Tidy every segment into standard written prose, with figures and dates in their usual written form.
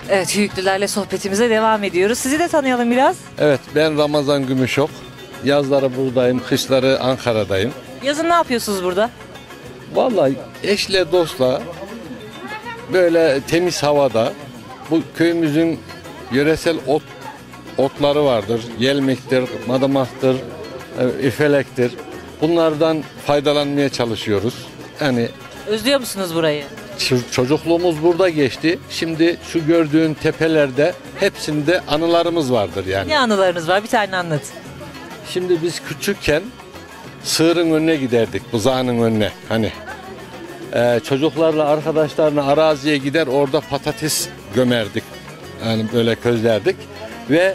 Evet, Hüyüklülerle sohbetimize devam ediyoruz. Sizi de tanıyalım biraz. Evet, ben Ramazan Gümüşok. Yazları buradayım, kışları Ankara'dayım. Yazın ne yapıyorsunuz burada? Vallahi eşle dostla böyle temiz havada bu köyümüzün yöresel otları vardır. Yelmektir, madımaktır, ifelektir. Bunlardan faydalanmaya çalışıyoruz. Yani Özlüyor musunuz burayı? çocukluğumuz burada geçti. Şimdi şu gördüğün tepelerde hepsinde anılarımız vardır yani. Ne anılarınız var? Bir tane anlat. Şimdi biz küçükken sığırın önüne giderdik, buzağının önüne. Hani çocuklarla arkadaşlarla araziye gider orada patates gömerdik. Yani böyle közlerdik ve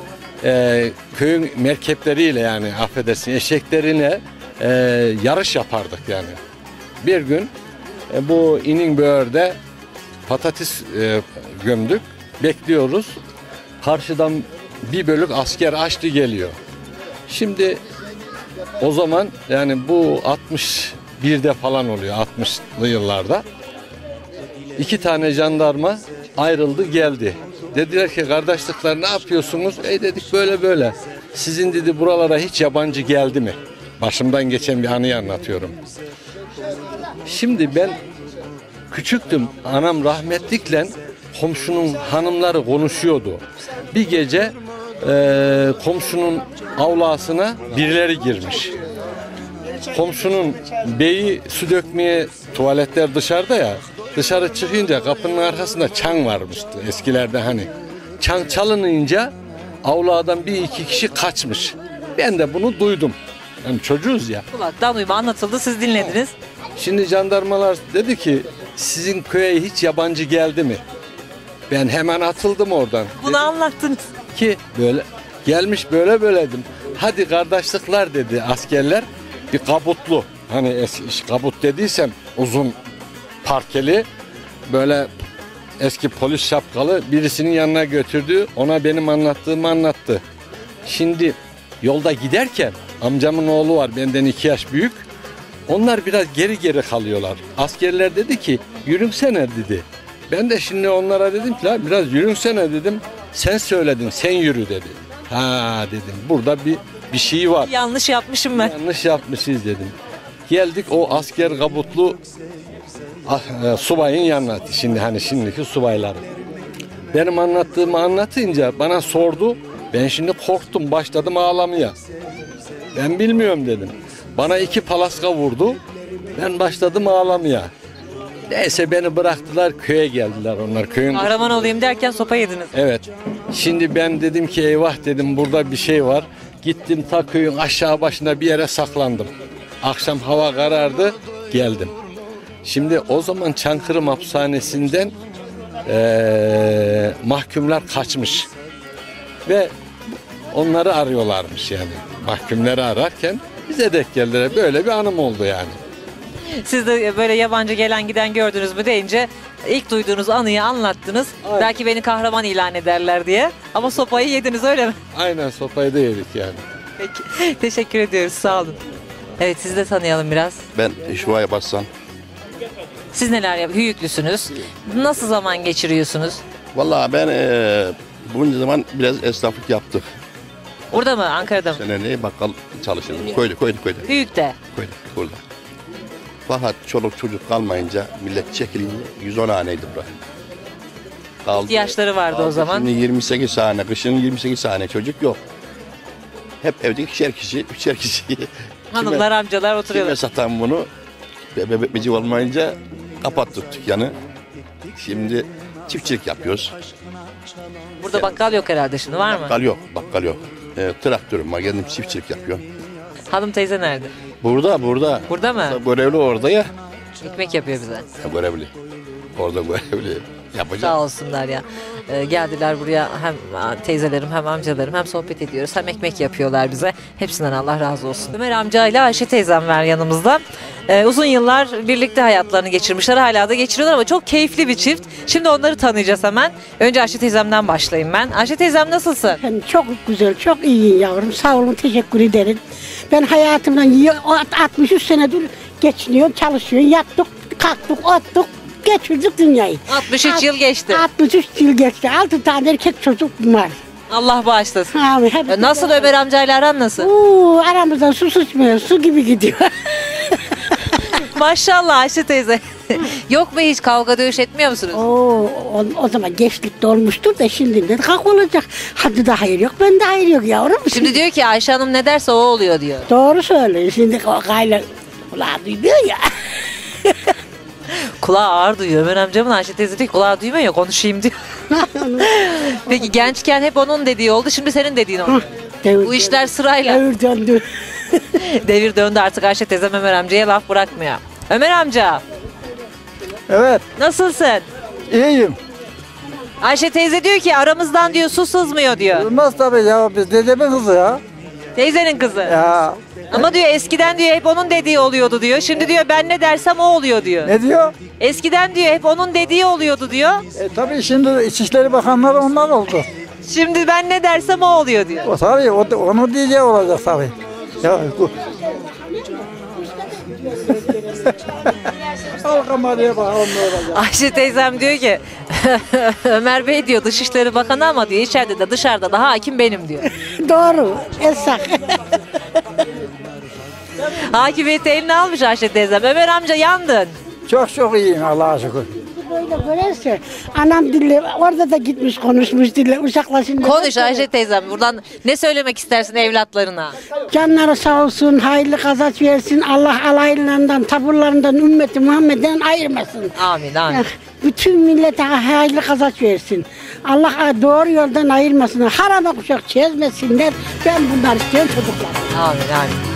köyün merkepleriyle yani affedersin eşeklerine yarış yapardık yani. Bir gün bu İninböğür'de patates gömdük, bekliyoruz. Karşıdan bir bölük asker açtı geliyor. Şimdi o zaman yani bu 61'de falan oluyor, 60'lı yıllarda. 2 tane jandarma ayrıldı geldi. Dediler ki kardeşlikler ne yapıyorsunuz? Dedik böyle böyle. Sizin dedi buralara hiç yabancı geldi mi? Başımdan geçen bir anıyı anlatıyorum. Şimdi ben küçüktüm. Anam rahmetlikle komşunun hanımları konuşuyordu. Bir gece komşunun avlasına birileri girmiş. Komşunun beyi su dökmeye, tuvaletler dışarıda ya, dışarı çıkınca kapının arkasında çan varmıştı eskilerde hani. Çan çalınınca avladan bir iki kişi kaçmış. Ben de bunu duydum. Yani çocuğuz ya. Kulaktan duyma anlatıldı, siz dinlediniz. Şimdi jandarmalar dedi ki sizin köye hiç yabancı geldi mi? Ben hemen atıldım oradan. Bunu anlattınız. Ki böyle gelmiş böyle dedim. Hadi kardeşlikler dedi askerler. Bir kabutlu hani kabut dediysem uzun parkeli böyle eski polis şapkalı birisinin yanına götürdü. Ona benim anlattığımı anlattı. Şimdi yolda giderken amcamın oğlu var benden 2 yaş büyük. Onlar biraz geri kalıyorlar. Askerler dedi ki yürünsene dedi. Ben de şimdi onlara dedim ki biraz yürünsene dedim. Sen söyledin sen yürü dedi. Ha dedim burada bir şey var. Yanlış yapmışım ben. Yanlış yapmışız dedim. Geldik o asker kabutlu subayın yanına. Şimdi hani şimdiki subaylar. Benim anlattığımı anlatınca bana sordu. Ben şimdi korktum başladım ağlamaya. Ben bilmiyorum dedim. Bana 2 palaska vurdu. Ben başladım ağlamaya. Neyse beni bıraktılar köye geldiler onlar. Köyün Kahraman olayım derken sopa yediniz. Evet. Şimdi ben dedim ki eyvah dedim burada bir şey var. Gittim ta köyün aşağı başında bir yere saklandım. Akşam hava karardı geldim. Şimdi o zaman Çankırı hapishanesinden mahkumlar kaçmış. Ve onları arıyorlarmış yani. Mahkumları ararken bize denk geldiler. Böyle bir anım oldu yani. Siz de böyle yabancı gelen giden gördünüz mü deyince ilk duyduğunuz anıyı anlattınız. Aynen. Belki beni kahraman ilan ederler diye. Ama sopayı yediniz öyle mi? Aynen sopayı da yedik yani. Peki. Teşekkür ediyoruz. Sağ olun. Evet sizi de tanıyalım biraz. Ben Şuvaya Bassan. Siz neler yapıyorsunuz? Hüyüklüsünüz. Nasıl zaman geçiriyorsunuz? Vallahi ben bunca zaman biraz esnaflık yaptık. Burada mı? Ankara'da mı? Seneli bakkal çalışırdım. Köyde. Hüyük'te. Köyde, burada. Fakat çoluk çocuk kalmayınca millet çekilince 110 haneydi burası. Kaldı, İhtiyaçları vardı o zaman. Şimdi 28 hane, kışın 28 hane çocuk yok. Hep evde üçer kişi. Hanımlar, amcalar Kime oturuyorlar. satan bunu? Bebek olmayınca kapattık dükkanı. Şimdi çiftçilik yapıyoruz. Burada bakkal yok herhalde şimdi, var mı? Bakkal yok. Traktörüm var, kendim çiftçilik yapıyorum. Hanım teyze nerede? Burada. Burada mı? Görevli orada ya. Ekmek yapıyor bize. Görevli. Orada görevli. Yapacak. Sağ olsunlar ya. Geldiler buraya, hem teyzelerim hem amcalarım, hem sohbet ediyoruz hem ekmek yapıyorlar bize. Hepsinden Allah razı olsun. Ömer amca ile Ayşe teyzem var yanımızda. Uzun yıllar birlikte hayatlarını geçirmişler. Hala da geçiriyorlar ama çok keyifli bir çift. Şimdi onları tanıyacağız hemen. Önce Ayşe teyzemden başlayayım ben. Ayşe teyzem nasılsın? Çok güzel, çok iyi yavrum. Sağ olun, teşekkür ederim. Ben hayatımdan 63 senedir geçiniyorum, çalışıyorum. Yattık, kalktık, ottuk. geçirdik dünyayı. 63 yıl geçti. 63 yıl geçti. 6 tane erkek çocuk var. Allah bağışlasın. Amin. Hepsi Nasıl Ömer amcayla aran nasıl? Aramızdan su sıçmıyor. Su gibi gidiyor. Maşallah Ayşe teyze. Yok mu hiç kavga dövüş etmiyor musunuz? O zaman gençlikte olmuştur da şimdi de kalk olacak. Hadi de hayır yok, ben de hayır yok yavrum. Şimdi diyor ki Ayşe Hanım ne derse o oluyor diyor. Doğru söylüyor. Şimdi o gayle kulağı duymuyor ya. Kulağı ağır duyuyor. Ömer amcamın Ayşe teyze diyor ki, kulağı duymuyor ya konuşayım diyor. Peki gençken hep onun dediği oldu, şimdi senin dediğin oldu. Bu işler sırayla. Devir döndü. Devir döndü artık, Ayşe teyzem Ömer amcaya laf bırakmıyor. Ömer amca Evet, nasılsın? iyiyim. Ayşe teyze diyor ki aramızdan diyor su sızmıyor diyor. Olmaz tabii ya, biz dedemin kızı ya. Teyzenin kızı. Ya, Ama diyor eskiden diyor hep onun dediği oluyordu diyor. Şimdi diyor ben ne dersem o oluyor diyor. ne diyor? Eskiden diyor hep onun dediği oluyordu diyor. Tabii şimdi İçişleri Bakanları onlar oldu. Şimdi ben ne dersem o oluyor diyor. O tabii, onu diyeceği olacak tabii. Ya, al kameraya bakalım ne olacak. Ayşe teyzem diyor ki Ömer Bey diyor Dışişleri Bakanı ama diyor içeride de dışarıda da hakim benim diyor. Doğru. Esak. Hakimiyeti eline almış Ayşe teyzem. Ömer amca yandın. Çok iyiyim Allah'a şükür. Böyle görerse anam dille orada da gitmiş konuşmuş dille uşakla Konuş Ayşe teyzem, buradan ne söylemek istersin evlatlarına? Canları sağ olsun, hayırlı kazanç versin. Allah alaylarından, taburlarından, ümmeti Muhammed'den ayırmasın. Amin amin. Bütün millete hayırlı kazanç versin. Allah doğru yoldan ayırmasın. Harama kuşak çizmesinler. Ben bunları istiyorum çocuklar. Amin amin.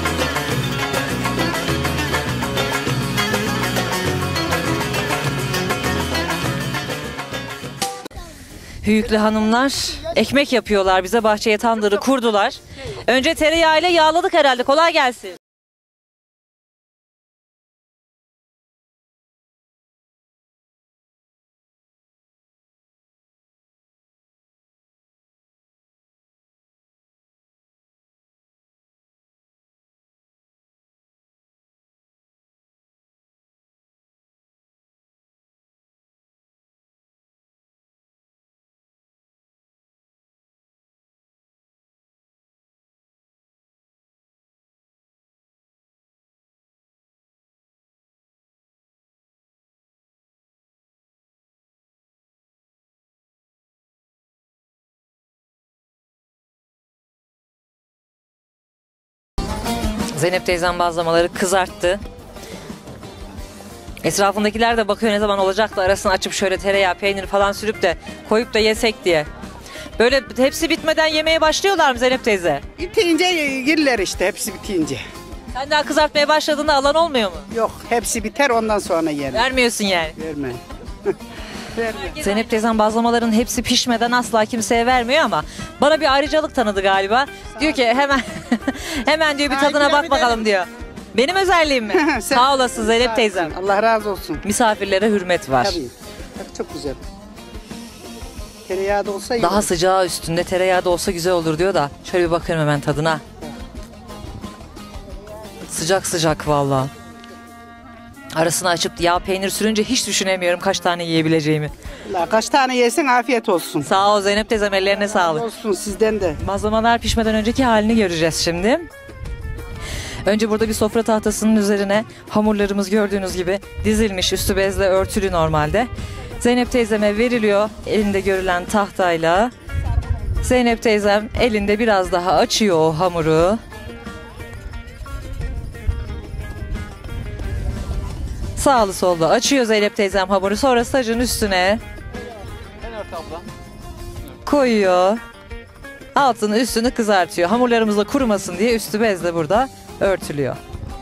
Hüyüklü hanımlar ekmek yapıyorlar, bize bahçeye tandırı kurdular. Önce tereyağıyla yağladık herhalde, kolay gelsin. Zeynep teyzem bazlamaları kızarttı. Etrafındakiler de bakıyor ne zaman olacak da arasını açıp şöyle tereyağı, peynir falan sürüp de koyup da yesek diye. Böyle hepsi bitmeden yemeye başlıyorlar mı Zeynep teyze? Bitince yerler işte, hepsi bitince. Sen daha kızartmaya başladığında alan olmuyor mu? Yok, hepsi biter ondan sonra yerim. Vermiyorsun yani. Verme. Verme. Zeynep teyzem bazlamaların hepsi pişmeden asla kimseye vermiyor ama bana bir ayrıcalık tanıdı galiba. Diyor ki hemen hemen diyor bir tadına bak bakalım diyor. Benim özelliğim mi? Sen- Sağ olasın Zeynep teyzem. Allah razı olsun. Misafirlere hürmet var. Tabii. Bak çok güzel. Tereyağı da olsa iyi Daha olur. sıcağı üstünde tereyağı da olsa güzel olur diyor da. Şöyle bir bakıyorum hemen tadına. Sıcak sıcak valla. Arasını açıp yağ peynir sürünce hiç düşünemiyorum kaç tane yiyebileceğimi. Allah, kaç tane yersen afiyet olsun. Sağ ol Zeynep teyzem, ellerine sağlık. Olsun sizden de. Bazlamalar pişmeden önceki halini göreceğiz şimdi. Önce burada bir sofra tahtasının üzerine hamurlarımız gördüğünüz gibi dizilmiş, üstü bezle örtülü normalde. Zeynep teyzeme veriliyor elinde görülen tahtayla. Zeynep teyzem elinde biraz daha açıyor o hamuru. Sağlı sollu açıyor Zeynep teyzem hamuru. Sonra sacın üstüne koyuyor. Altını üstünü kızartıyor. Hamurlarımız da kurumasın diye üstü bezle burada örtülüyor.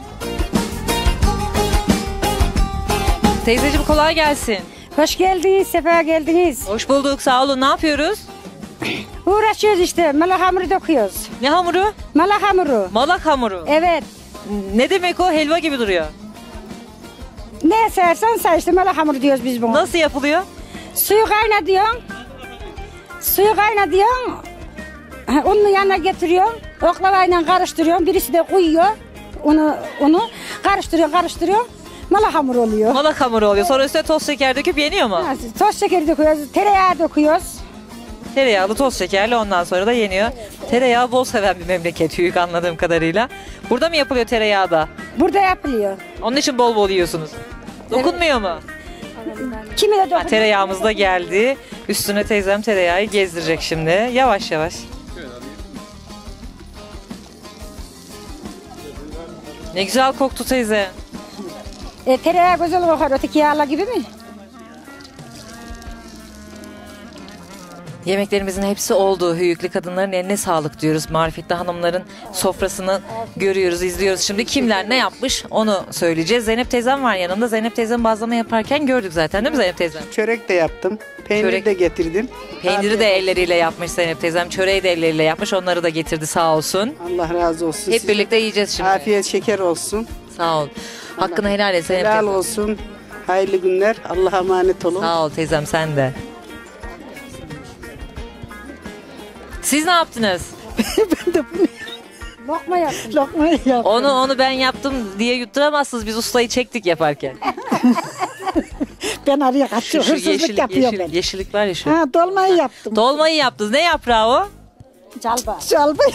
Teyzeciğim kolay gelsin. Hoş geldiniz, sefa geldiniz. Hoş bulduk, sağ olun. Ne yapıyoruz? Uğraşıyoruz işte, malak hamuru döküyoruz. Ne hamuru? Malak hamuru. Malak hamuru. Evet, Ne demek o? Helva gibi duruyor. ne sersen say işte malak hamuru diyoruz biz bunu. Nasıl yapılıyor? Suyu kaynatıyorsun. Suyu kaynatıyorsun. Ununu yanına getiriyorsun. Oklavayla karıştırıyorsun. Birisi de koyuyor. Onu karıştırıyorsun. Mala hamuru oluyor. Mala hamuru oluyor. Sonra üstüne toz şeker döküp yeniyor mu? Ha, toz şekeri döküyoruz, tereyağı döküyoruz. Tereyağlı toz şekerli ondan sonra da yeniyor. Tereyağı bol seven bir memleket Hüyük anladığım kadarıyla. Burada mı yapılıyor tereyağı da? Burada yapılıyor. Onun için bol bol yiyorsunuz. Dokunmuyor mu? Kimi de Ha, dokunuyor. tereyağımız da geldi. Üstüne teyzem tereyağı gezdirecek şimdi. Yavaş yavaş. Ne güzel koktu teyze. Tereyağı güzel kokar, öteki yağla gibi mi? Yemeklerimizin hepsi oldu. Hüyüklü kadınların eline sağlık diyoruz. Marifetli hanımların sofrasını görüyoruz, izliyoruz. Şimdi kimler ne yapmış onu söyleyeceğiz. Zeynep teyzem var yanımda. Zeynep teyzem bazlama yaparken gördük zaten değil mi Zeynep teyzem? Çörek de yaptım. Peynir Çörek. de getirdim. Peyniri de elleriyle yapmış Zeynep teyzem. Çöreği de elleriyle yapmış. Onları da getirdi sağ olsun. Allah razı olsun. Hep Size birlikte yiyeceğiz şimdi. afiyet şeker olsun. Sağ ol. Hakkını helal et Zeynep Helal teyzem. olsun. Hayırlı günler. Allah'a emanet olun. Sağ ol teyzem sen de. Siz ne yaptınız? Lokma yaptım. Lokmayı yap. Onu ben yaptım diye yutturamazsınız. Biz ustayı çektik yaparken. Ben araya kaçıyorum. Hırsızlık yapıyorum ben. yeşillik var ya şu. Ha, dolmayı yaptım. Dolmayı yaptınız. Ne yaprağı o? Calba. Çalbayı.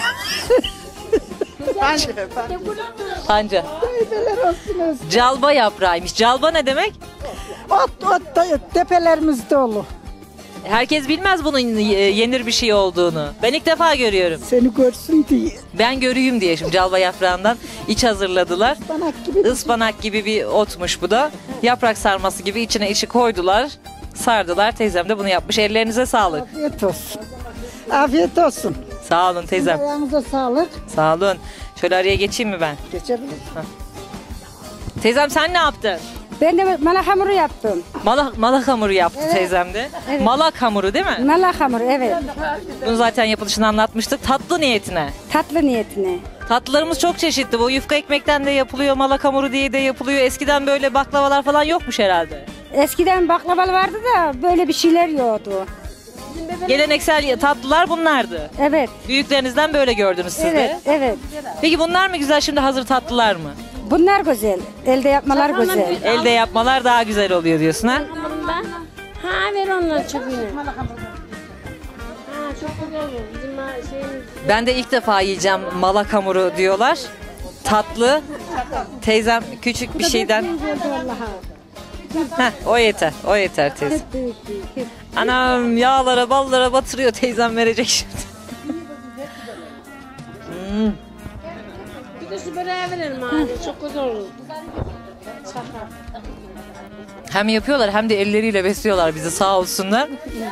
Panca. Calba yaprağıymış. Calba ne demek? Ot da tepelerimiz dolu. Herkes bilmez bunun yenir bir şey olduğunu. Ben ilk defa görüyorum. Seni görsün diye. Ben göreyim diye şimdi calba yaprağından iç hazırladılar. Ispanak gibi. Ispanak gibi bir otmuş bu da. Yaprak sarması gibi içine içi koydular. Sardılar. Teyzem de bunu yapmış. Ellerinize sağlık. Afiyet olsun. Afiyet olsun. Sağ olun teyzem. Ayağınıza sağlık. Sağ olun. Şöyle araya geçeyim mi ben? Geçebiliriz. Teyzem sen ne yaptın? Ben de mala hamuru yaptım. Malak hamuru yaptı teyzem de. Evet. Malak hamuru değil mi? Mala hamuru, evet. Bunu zaten yapılışını anlatmıştık. Tatlı niyetine. Tatlı niyetine. Tatlılarımız çok çeşitli. Bu yufka ekmekten de yapılıyor, malak hamuru diye de yapılıyor. Eskiden böyle baklavalar falan yokmuş herhalde. Eskiden baklavalı vardı da böyle bir şeyler yoktu. Geleneksel tatlılar bunlardı. Evet, Büyüklerinizden böyle gördünüz siz evet, de. evet. Peki bunlar mı güzel şimdi hazır tatlılar mı? Bunlar güzel. Elde yapmalar güzel. Elde yapmalar daha güzel oluyor diyorsun ha? Ha ver onları çöpüne. Ha çok güzel olur. Bizim şeyimiz. Ben de ilk defa yiyeceğim malak hamuru diyorlar. Tatlı. Teyzem küçük bir şeyden. Heh, o yeter. O yeter teyze. Anam yağlara ballara batırıyor teyzem verecek şimdi. Bir de şu böreğe verelim abi. Çok güzel olur. Hem yapıyorlar hem de elleriyle besliyorlar bizi sağ olsunlar.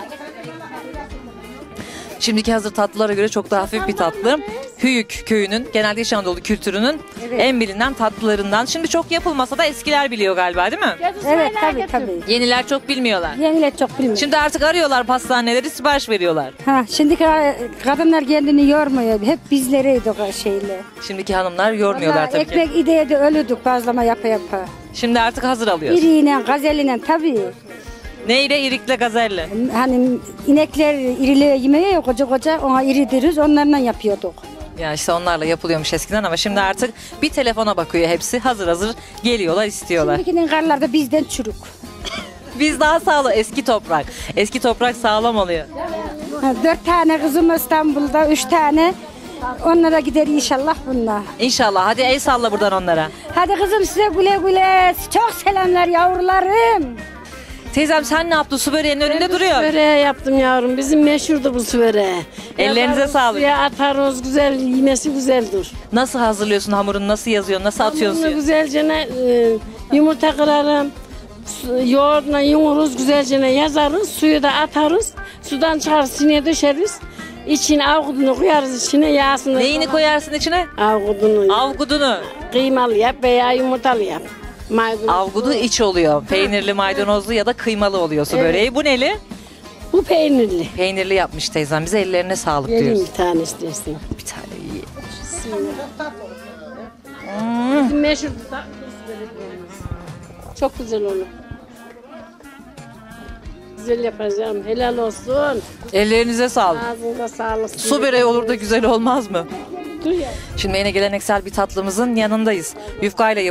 Şimdiki hazır tatlılara göre çok daha hafif bir tatlı. Hüyük köyünün, genelde İç Anadolu kültürünün en bilinen tatlılarından. Şimdi çok yapılmasa da eskiler biliyor galiba değil mi? Evet, tabii. Yeniler çok bilmiyorlar. Yeniler çok bilmiyor. Şimdi artık arıyorlar pastaneleri, sipariş veriyorlar. Ha, şimdiki kadınlar kendini yormuyor. Hep bizlereydi o şeyle. Şimdiki hanımlar yormuyorlar Vallahi tabii ki. ekmek ideye de ölüdük bazlama yapa yapa. Şimdi artık hazır alıyoruz. İriyle, gazeliyle tabii. Neyle? İrikle, gazelle. Hani inekler iriliğe yemeye ya koca koca ona iri deriz onlarla yapıyorduk. Ya işte onlarla yapılıyormuş eskiden ama şimdi artık bir telefona bakıyor hepsi. Hazır hazır geliyorlar, istiyorlar. Şimdikinin karlar da bizden çürük. Biz daha sağlam. Eski toprak. Eski toprak sağlam oluyor. Ha, 4 tane kızım İstanbul'da, 3 tane. Onlara gider inşallah bunlar. İnşallah. Hadi el salla buradan onlara. Hadi kızım size güle güle. Çok selamlar yavrularım. Teyzem sen ne yaptın? Su böreğinin önünde duruyor. Böreği yaptım yavrum. Bizim meşhurdu bu su böreği. Ellerinize Yaparız, sağlık. Suya atarız güzel. Yemesi güzeldir. Nasıl hazırlıyorsun hamurunu? Nasıl yazıyorsun? Nasıl atıyorsun Bunu suya? güzelce yumurta kırarım. Yoğurtla yoğururuz. Güzelce yazarız. Suyu da atarız. Sudan çıkarız. Sineye döşeriz. İçine avgudunu koyarız içine. Yağsını. Neyini koyarsın içine? Avgudunu. Avgudunu. Kıymalı yap veya yumurtalı yap. Maydanoz. Avgudu iç oluyor. Peynirli, maydanozlu ya da kıymalı oluyor su böreği. Bu neli? Bu peynirli. Peynirli yapmış teyzem. Bize ellerine sağlık Vereyim diyoruz. bir tane istersin. Bir tane iyi. Bizim meşhur çok güzel olur. Güzel yapacağım. Helal olsun. Ellerinize sağlık. Ağzınıza sağlık. Su böreği olur da güzel olmaz mı? Dur ya. Şimdi yine geleneksel bir tatlımızın yanındayız. Yufkayla yapılıyor.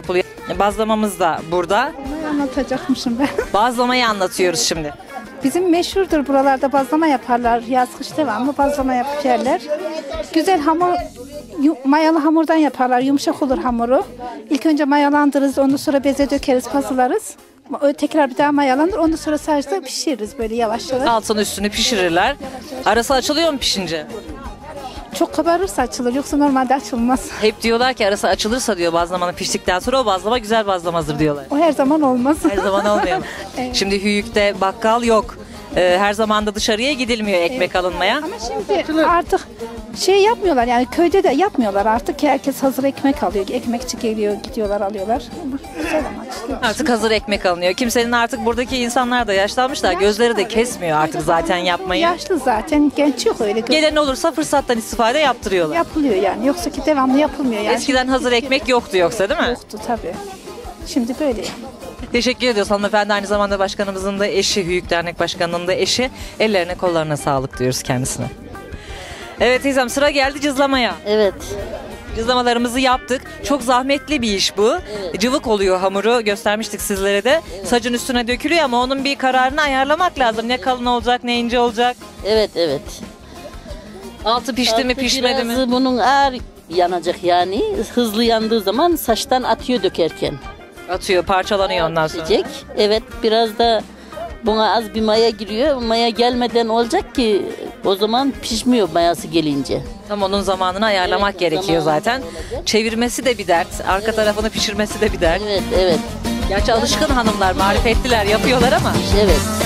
Bazlamamız da burada. Anlatacakmışım ben. Bazlamayı anlatıyoruz şimdi. Bizim meşhurdur buralarda bazlama yaparlar. Yaz kış devamlı bazlama yapıp yerler. Güzel hamur, mayalı hamurdan yaparlar. Yumuşak olur hamuru. İlk önce mayalandırırız, ondan sonra beze dökeriz, pazılarız. Tekrar bir daha mayalandır, ondan sonra sadece pişiririz böyle yavaş yavaş. Altını üstünü pişirirler. Arası açılıyor mu pişince? Çok kabarırsa açılır, yoksa normalde açılmaz. Hep diyorlar ki arası açılırsa diyor bazlamanın piştikten sonra o bazlama güzel bazlamadır diyorlar. O her zaman olmaz. Her zaman olmuyor. Evet. Şimdi Hüyük'te bakkal yok. Her zaman da dışarıya gidilmiyor ekmek alınmaya. Ama şimdi artık şey yapmıyorlar, yani köyde de yapmıyorlar artık. Herkes hazır ekmek alıyor. Ekmekçi geliyor, gidiyorlar alıyorlar. Güzel ama işte. Artık hazır ekmek alınıyor. Kimsenin artık buradaki insanlar da yaşlanmışlar. Gözleri de kesmiyor artık zaten yapmayı. Yaşlı zaten, genç yok öyle. Gelen olursa fırsattan istifade yaptırıyorlar. Yapılıyor yani. Yoksa ki devamlı yapılmıyor yani. Eskiden hazır ekmek yoktu yoksa değil mi? Yoktu tabii. Şimdi böyle yani. Teşekkür ediyoruz hanımefendi. Aynı zamanda başkanımızın da eşi, Hüyük Dernek Başkanı'nın da eşi. Ellerine kollarına sağlık diyoruz kendisine. Evet teyzem, sıra geldi cızlamaya. Evet. Cızlamalarımızı yaptık. Çok zahmetli bir iş bu. Cıvık oluyor hamuru. Göstermiştik sizlere de. Sacın üstüne dökülüyor ama onun bir kararını ayarlamak lazım. Ne kalın olacak, ne ince olacak. Evet, evet. Altı pişti mi, pişmedi mi? Biraz bunun ağır yanacak yani. Hızlı yandığı zaman saçtan atıyor dökerken. Atıyor, parçalanıyor ondan sonra. Pişecek. Evet, biraz da buna az bir maya giriyor. Maya gelmeden olacak ki o zaman pişmiyor mayası gelince. Tam onun zamanını ayarlamak Evet, gerekiyor zamanında zaten. olacak. Çevirmesi de bir dert. Arka tarafını pişirmesi de bir dert. Evet, evet. Gerçi alışkın hanımlar, marifetliler, yapıyorlar ama. Evet.